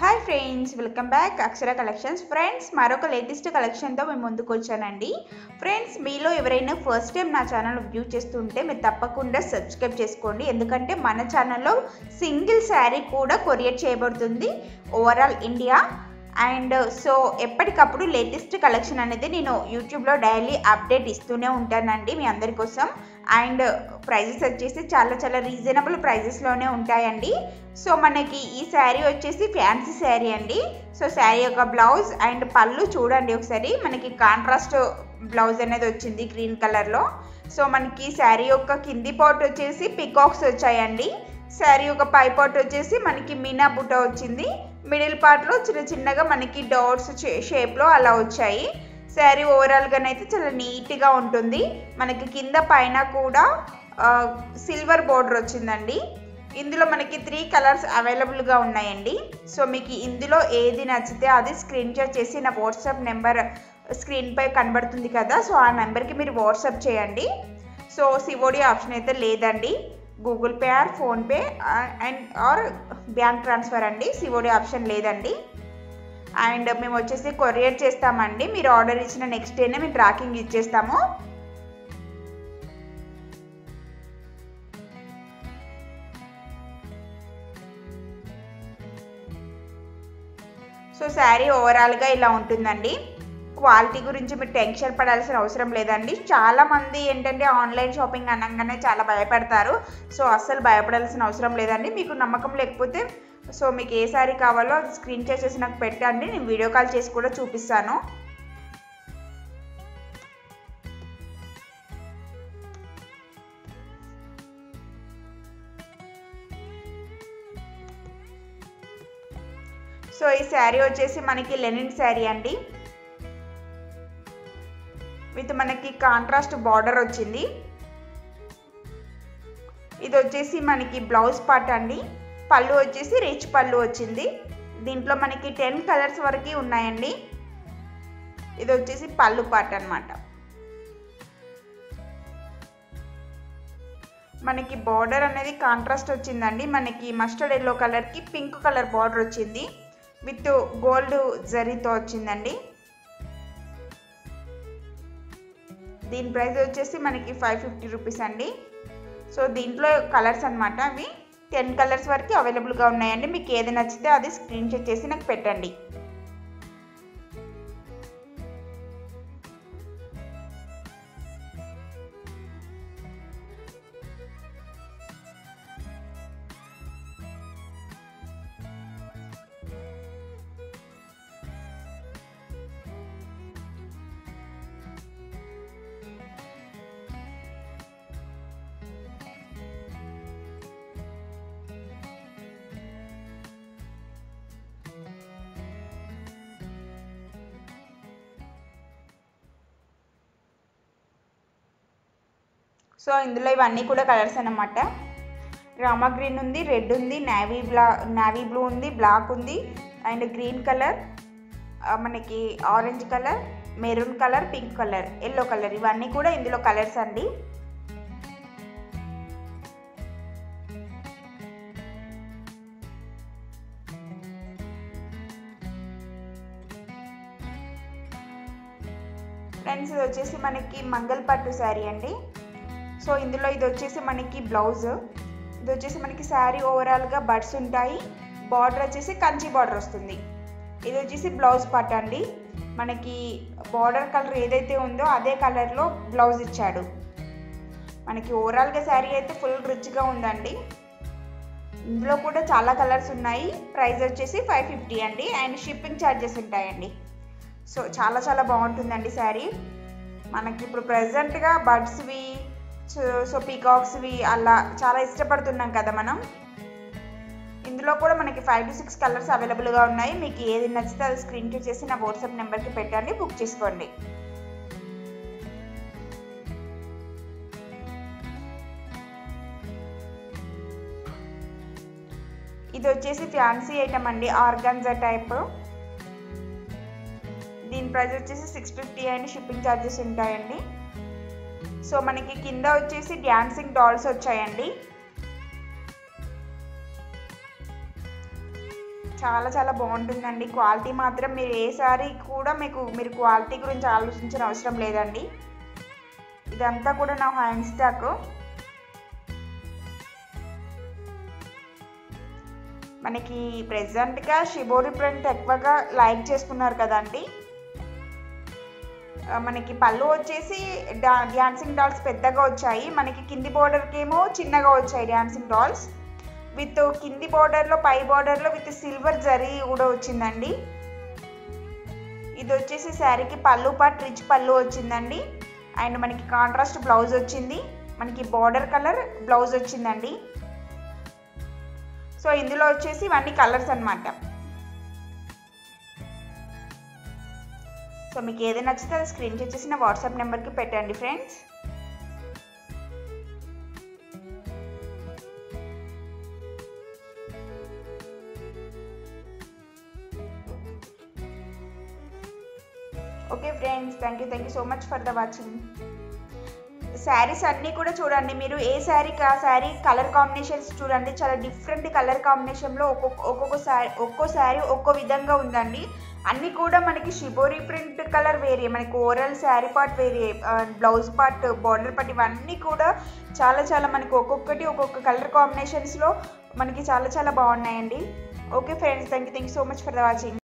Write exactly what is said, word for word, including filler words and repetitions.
Hi friends, welcome back Akshara collections. Friends, మరొక latest కలెక్షన్తో మేము ముందుకు వచ్చానండి. ఫ్రెండ్స్, మీలో ఎవరైనా ఫస్ట్ టైం నా ఛానల్ వ్యూ చేస్తుంటే మీరు తప్పకుండా సబ్స్క్రైబ్ చేసుకోండి. ఎందుకంటే మన ఛానల్లో సింగిల్ శారీ కూడా కొరియర్ చేయబడుతుంది ఓవరాల్ ఇండియా. అండ్ సో ఎప్పటికప్పుడు లేటెస్ట్ కలెక్షన్ అనేది నేను యూట్యూబ్లో డైలీ అప్డేట్ ఇస్తూనే ఉంటానండి మీ అందరి కోసం. అండ్ ప్రైజెస్ వచ్చేసి చాలా చాలా రీజనబుల్ ప్రైజెస్లోనే ఉంటాయండి. సో మనకి ఈ శారీ వచ్చేసి ఫ్యాన్సీ శారీ అండి. సో శారీ యొక్క బ్లౌజ్ అండ్ పళ్ళు చూడండి ఒకసారి. మనకి కాంట్రాస్ట్ బ్లౌజ్ అనేది వచ్చింది గ్రీన్ కలర్లో. సో మనకి శారీ యొక్క కింది పార్ట్ వచ్చేసి పికాక్స్ వచ్చాయండి. శారీ యొక్క పై పార్ట్ వచ్చేసి మనకి మీనా బుట్ట వచ్చింది. మిడిల్ పార్ట్లో చిన్న చిన్నగా మనకి డాట్స్ షేప్లో అలా వచ్చాయి. శారీ ఓవరాల్గానైతే చాలా నీట్గా ఉంటుంది. మనకి కింద పైన కూడా సిల్వర్ బోర్డర్ వచ్చిందండి. ఇందులో మనకి త్రీ కలర్స్ అవైలబుల్గా ఉన్నాయండి. సో మీకు ఇందులో ఏది నచ్చితే అది స్క్రీన్ షాట్ చేసి నా వాట్సాప్ నెంబర్ స్క్రీన్పై కనబడుతుంది కదా, సో ఆ నెంబర్కి మీరు వాట్సాప్ చేయండి. సో సిఓడి ఆప్షన్ అయితే లేదండి. Google Pay or PhonePe and or bank transfer అండి. సిఓడి ఆప్షన్ లేదండి. అండ్ మేము వచ్చేసి కొరియర్ చేస్తామండి. మీరు ఆర్డర్ ఇచ్చిన నెక్స్ట్ డేనే మేము ట్రాకింగ్ ఇచ్చేస్తాము. సో శారీ ఓవరాల్గా ఇలా ఉంటుందండి. క్వాలిటీ గురించి మీరు టెన్షన్ పడాల్సిన అవసరం లేదండి. చాలామంది ఏంటంటే ఆన్లైన్ షాపింగ్ అనగానే చాలా భయపడతారు. సో అస్సలు భయపడాల్సిన అవసరం లేదండి. మీకు నమ్మకం లేకపోతే సో మీకు ఏ శారీ కావాలో అది స్క్రీన్ షాట్ చేసి నాకు పెట్టండి. నేను వీడియో కాల్ చేసి కూడా చూపిస్తాను. సో ఈ శారీ వచ్చేసి మనకి లెనిన్ శారీ అండి. విత్ మనకి కాంట్రాస్ట్ బార్డర్ వచ్చింది. ఇది వచ్చేసి మనకి బ్లౌజ్ పార్ట్ అండి. పళ్ళు వచ్చేసి రిచ్ పళ్ళు వచ్చింది. దీంట్లో మనకి టెన్ కలర్స్ వరకు ఉన్నాయండి. ఇది వచ్చేసి పళ్ళు పార్ట్ అన్నమాట. మనకి బార్డర్ అనేది కాంట్రాస్ట్ వచ్చిందండి. మనకి మస్టర్డ్ ఎల్లో కలర్కి పింక్ కలర్ బార్డర్ వచ్చింది. విత్ గోల్డ్ జరీతో వచ్చిందండి. దీని ప్రైస్ వచ్చేసి మనకి ఫైవ్ ఫిఫ్టీ రూపీస్ అండి. సో దీంట్లో కలర్స్ అనమాట. అవి టెన్ కలర్స్ వరకు అవైలబుల్గా ఉన్నాయండి. మీకు ఏది నచ్చితే అది స్క్రీన్ షాట్ చేసి నాకు పెట్టండి. సో ఇందులో ఇవన్నీ కూడా కలర్స్ అన్నమాట. రామా గ్రీన్ ఉంది, రెడ్ ఉంది, నావీ బ్లా నావీ బ్లూ ఉంది, బ్లాక్ ఉంది, అండ్ గ్రీన్ కలర్, మనకి orange colour, maroon colour, pink colour, yellow colour, ఇవన్నీ కూడా ఇందులో కలర్స్ అండి. ఫ్రెండ్స్, ఇది వచ్చేసి మనకి మంగళ పట్టు శారీ అండి. సో ఇందులో ఇది వచ్చేసి మనకి బ్లౌజ్. ఇది వచ్చేసి మనకి శారీ ఓవరాల్గా బడ్స్ ఉంటాయి. బార్డర్ వచ్చేసి కంచి బార్డర్ వస్తుంది. ఇది వచ్చేసి బ్లౌజ్ పార్ట్ అండి. మనకి బార్డర్ కలర్ ఏదైతే ఉందో అదే కలర్లో బ్లౌజ్ ఇచ్చాడు. మనకి ఓవరాల్గా శారీ అయితే ఫుల్ రిచ్గా ఉందండి. ఇందులో కూడా చాలా కలర్స్ ఉన్నాయి. ప్రైస్ వచ్చేసి ఫైవ్ ఫిఫ్టీ అండి. అండ్ షిప్పింగ్ ఛార్జెస్ ఉంటాయండి. సో చాలా చాలా బాగుంటుందండి శారీ. మనకి ఇప్పుడు ప్రజెంట్గా బడ్స్వి సో పీకాక్స్వి అలా చాలా ఇష్టపడుతున్నాం కదా మనం. ఇందులో కూడా మనకి ఫైవ్ టు సిక్స్ కలర్స్ అవైలబుల్గా ఉన్నాయి. మీకు ఏది నచ్చితే అది స్క్రీన్ షాట్ చేసి నా వాట్సాప్ నెంబర్కి పెట్టండి, బుక్ చేసుకోండి. ఇది వచ్చేసి ఫ్యాన్సీ ఐటమ్ అండి, ఆర్గాన్జా టైప్. దీని ప్రైస్ వచ్చేసి six fifty and shipping charges ఉంటాయండి. సో మనకి కింద వచ్చేసి డ్యాన్సింగ్ డాల్స్ వచ్చాయండి. చాలా చాలా బాగుంటుందండి. క్వాలిటీ మాత్రం మీరు ఏ సారీ కూడా మీకు మీరు క్వాలిటీ గురించి ఆలోచించిన అవసరం లేదండి. ఇదంతా కూడా నా హ్యాండ్ స్టాక్. మనకి ప్రెజెంట్గా షిబోరి ప్రింట్ ఎక్కువగా లైక్ చేస్తున్నారు కదండి. మనకి పళ్ళు వచ్చేసి డా డాన్సింగ్ డాల్స్ పెద్దగా వచ్చాయి. మనకి కింది బోర్డర్కి ఏమో చిన్నగా వచ్చాయి డాన్సింగ్ డాల్స్. విత్ కింది బోర్డర్లో పై బోర్డర్లో విత్ సిల్వర్ జరీ కూడా వచ్చిందండి. ఇది వచ్చేసి శారీకి పళ్ళు పార్ట్ రిచ్ పళ్ళు వచ్చిందండి. అండ్ మనకి కాంట్రాస్ట్ బ్లౌజ్ వచ్చింది. మనకి బార్డర్ కలర్ బ్లౌజ్ వచ్చిందండి. సో ఇందులో వచ్చేసి ఇవన్నీ కలర్స్ అన్నమాట. సో మీకు ఏది నచ్చితే అది స్క్రీన్ షాట్ చేసి నా వాట్సాప్ నెంబర్కి పెట్టండి friends. Okay friends, thank you thank you so much for the watching. Saris అన్నీ కూడా చూడండి, మీరు ఏ శారీకి ఆ శారీ కలర్ కాంబినేషన్స్ చూడండి. చాలా డిఫరెంట్ కలర్ కాంబినేషన్లో ఒక్కొక్క ఒక్కొక్క శారీ ఒక్కో శారీ ఒక్కో విధంగా ఉందండి. అన్నీ కూడా మనకి షిబోరి ప్రింట్ కలర్ వేరే, మనకి ఓవరాల్ శారీ పార్ట్ వేరే, బ్లౌజ్ పార్ట్, బార్డర్ పార్ట్, ఇవన్నీ కూడా చాలా చాలా మనకి ఒక్కొక్కటి ఒక్కొక్క కలర్ కాంబినేషన్స్లో మనకి చాలా చాలా బాగున్నాయండి. Okay friends, thank you thank you so much for the watching.